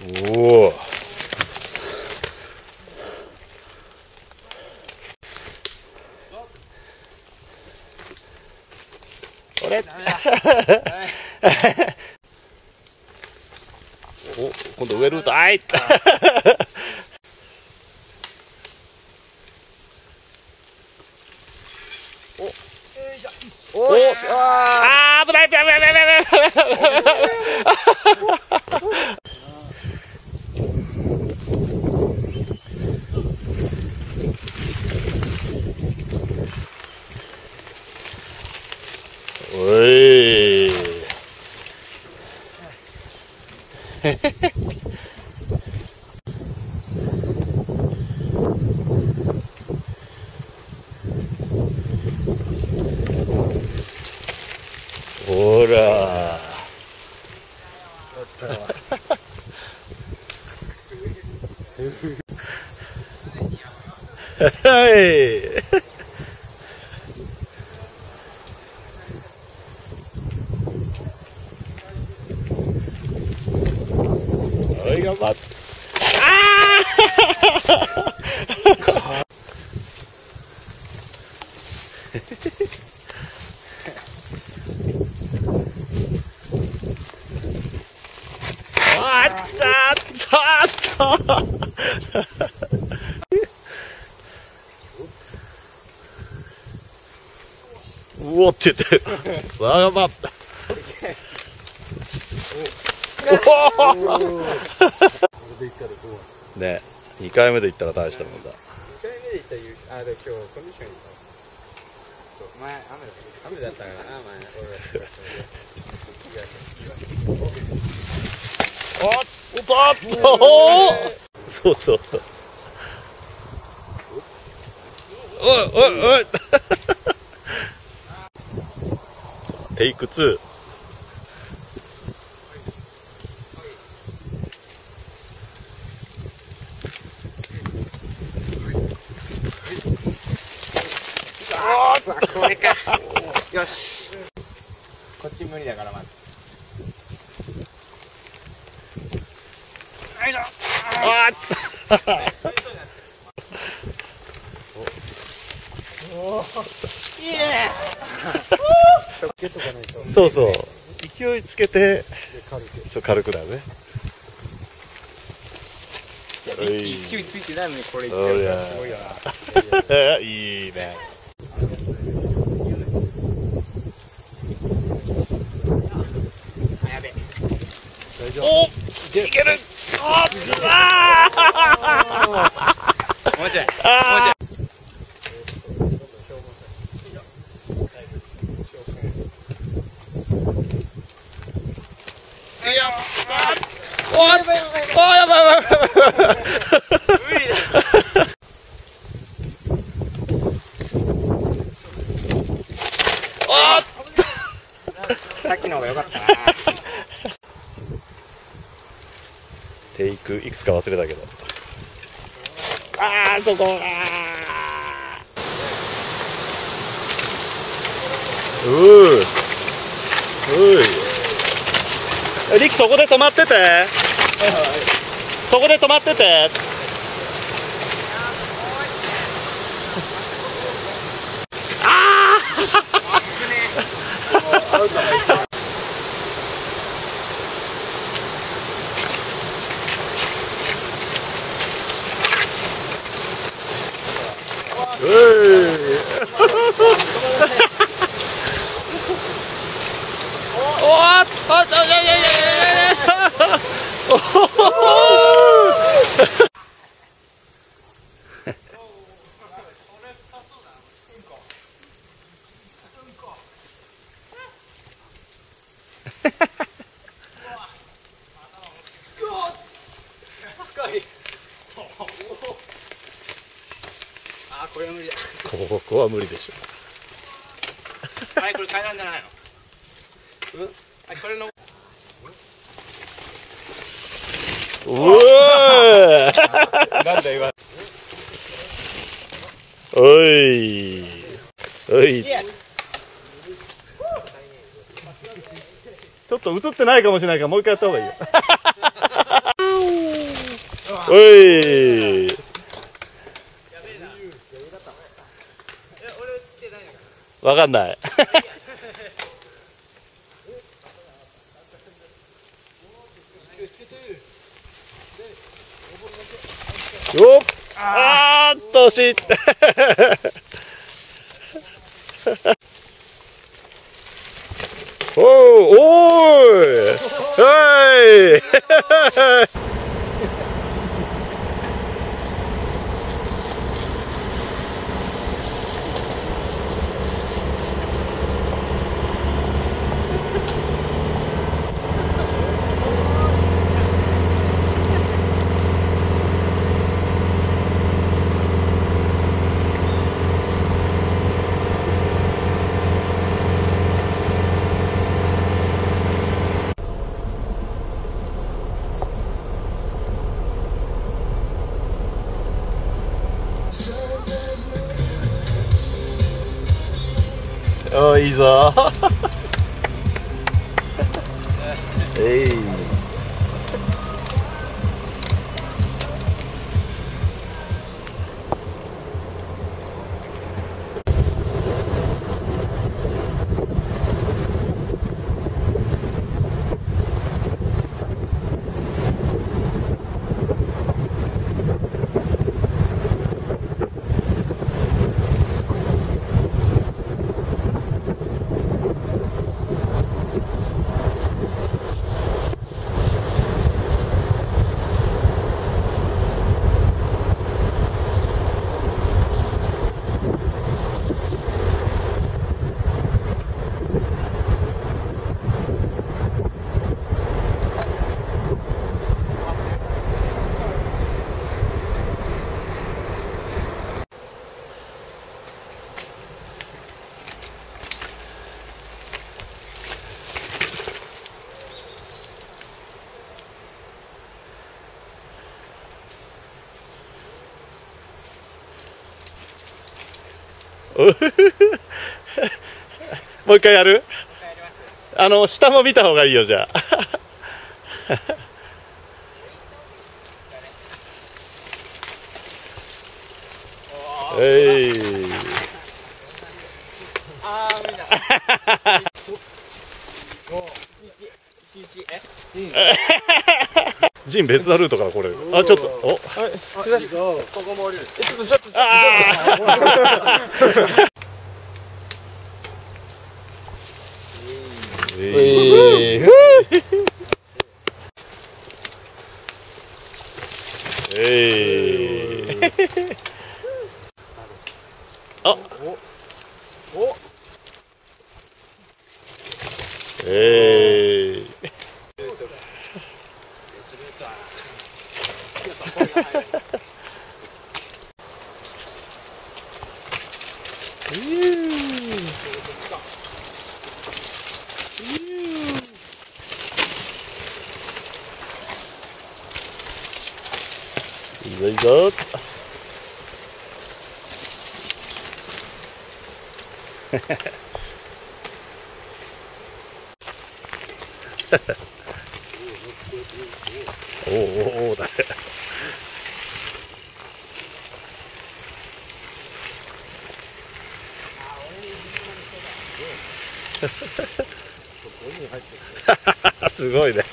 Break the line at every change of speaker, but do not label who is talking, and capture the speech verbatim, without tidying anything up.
おお。これ。お、今度上ルート、あい。お、よいしょ。お、ああ、危ない、危ない、危ない、危ない、危ない。おい。ほら。はい。はい、頑張って。ああ。あったあったあった。うおって言ってる。さあ頑張った。ね、にかいめで行ったら大したもんだ。にかいめで行ったら、あ、でも今日コンディションいいか。そう、前雨だったからな、前。あ、おっとおっと。そうそう。おいおいおい。テイクツー。これか。よし。こっち無理だからまず。よいしょ。あお。いいね。そうそう。勢いつけて。そう軽くだよね。勢いついてないのにこれいっちゃうからすごいよな。いいね。お、いける。ああ。もうちょい。もうちょい。いや。お、お、やばいやばいやばい。無理だ。あっ。さっきの方が良かったな。テイクいくつか忘れたけど。ああ、そこ。あうう。うい。リキそこで止まってて。はいはい、そこで止まってて。ああ。おっと、いやいやいやいやいや。あ、これは無理だ。ここは無理でしょ。はい、これ階段じゃないの。うん、はい、これの。うおー。なんだ今。おい。おい。ちょっと映ってないかもしれないから、もう一回やった方がいいよ。 おい。わかんない。よっ、あーっと惜しい。おー、おーい、はい。おー、いいぞ。えい。もう一回やる？あの下も見た方がいいよ、じゃあ。えい。あー、無理だ。ジン別なルートからこれ。あ、ちょっと、お。ここも降りる。ちょっとちょっと。ああ。ええ。ええ。あ。お。ええ。いいぞいいぞ。おおおおだね。すごいね。